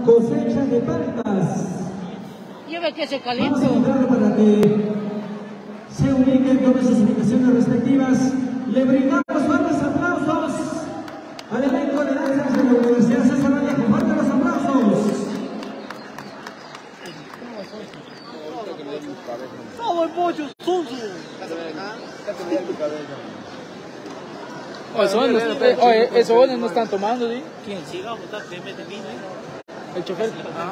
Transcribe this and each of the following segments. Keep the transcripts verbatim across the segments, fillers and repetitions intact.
cosecha de paltas. Lleve que se Vamos a caliente. invitar para que se ubiquen todas sus ubicaciones respectivas. Le brindamos fuertes aplausos al elenco de danzas de la Universidad César Vallejo. Fuertes los aplausos. ¡Todo el pollo, sonso! Oye, esos buenos- eh, oye, esos buenos no están tomando, ¿sí? ¿Quién? Sigamos, te mete vino, ¿eh? El chofer.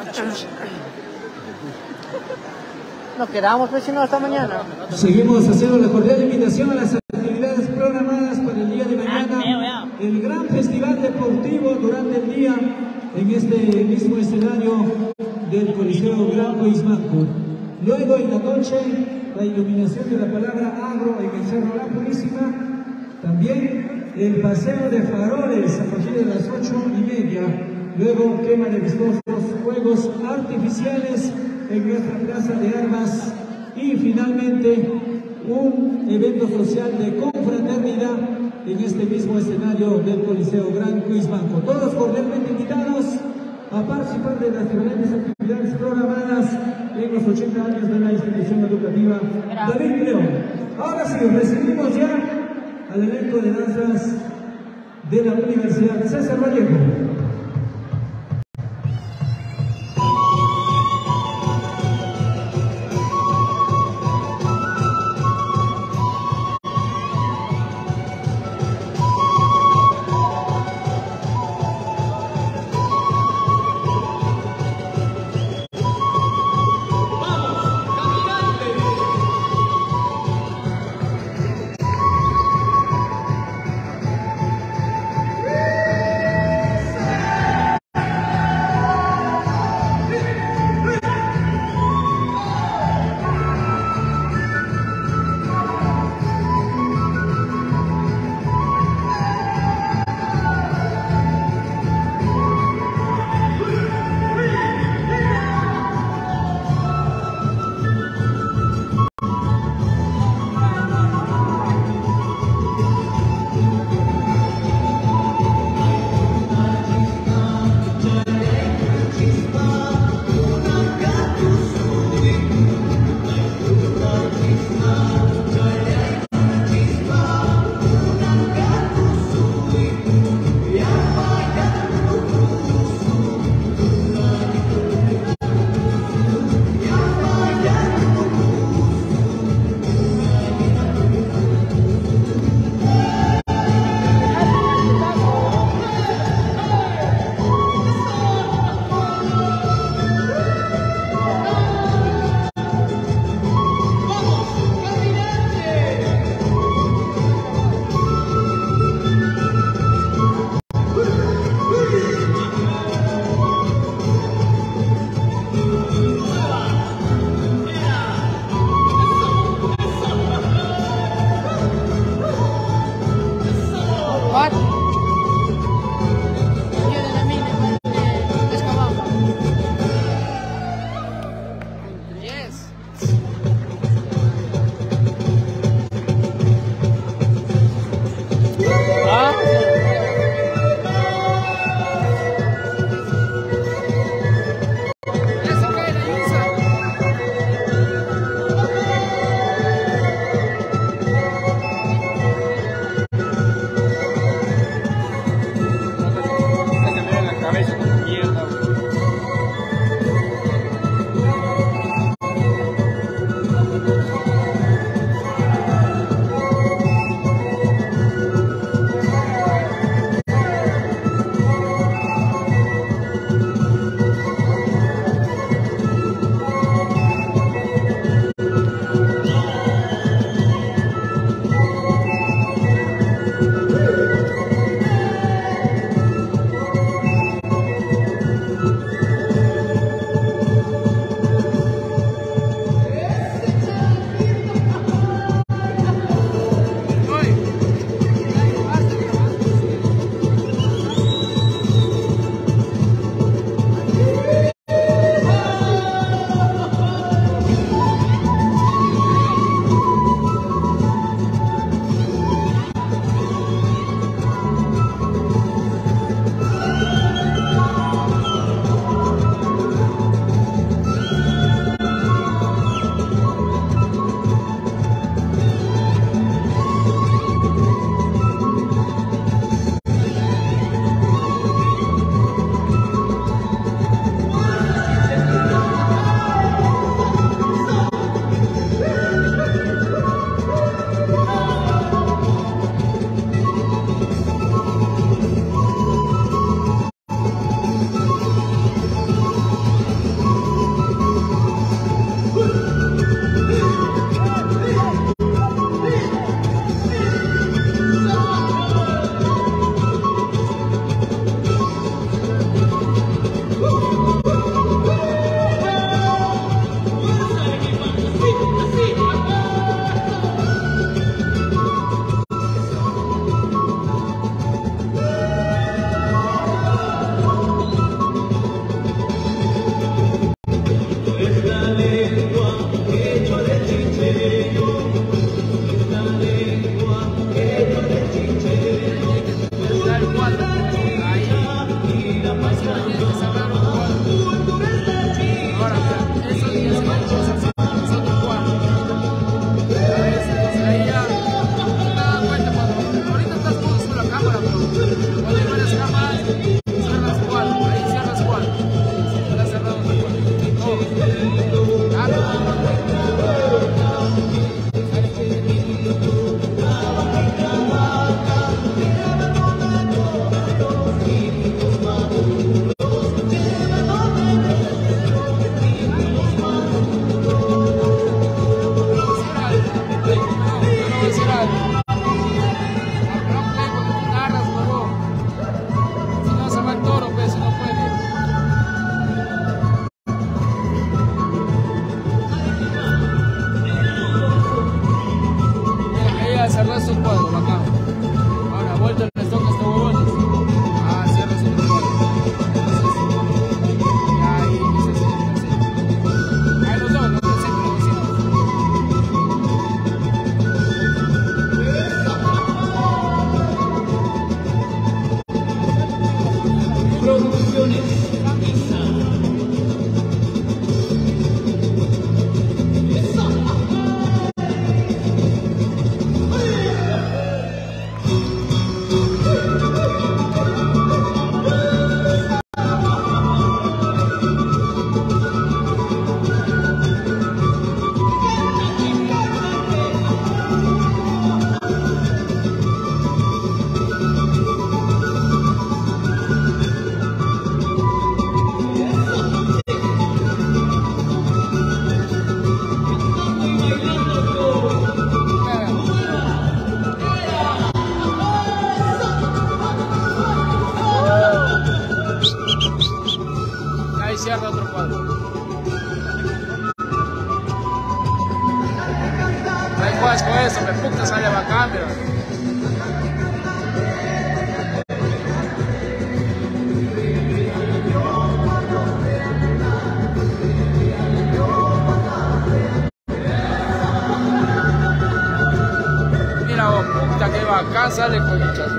Nos quedamos, pues, si no, hasta mañana. Seguimos haciendo la cordial invitación a las actividades programadas para el día de mañana. El gran festival deportivo durante el día en este mismo escenario del Coliseo Gran Coismanco. Luego en la noche, la iluminación de la palabra agro en el Cerro La Purísima. También el paseo de faroles a partir de las ocho y media. Luego quema de vistosos fuegos artificiales en nuestra plaza de armas. Y finalmente un evento social de confraternidad en este mismo escenario del Coliseo Gran Coismanco. Todos cordialmente invitados a participar de las diferentes actividades programadas en los ochenta años de la institución educativa David León. Ahora sí, recibimos ya al elenco de danzas de la Universidad César Vallejo. Cierra otro cuadro. Ahí juegas con eso, me puta sale bacán, pero... Mira, oh, puta que bacán sale con muchas.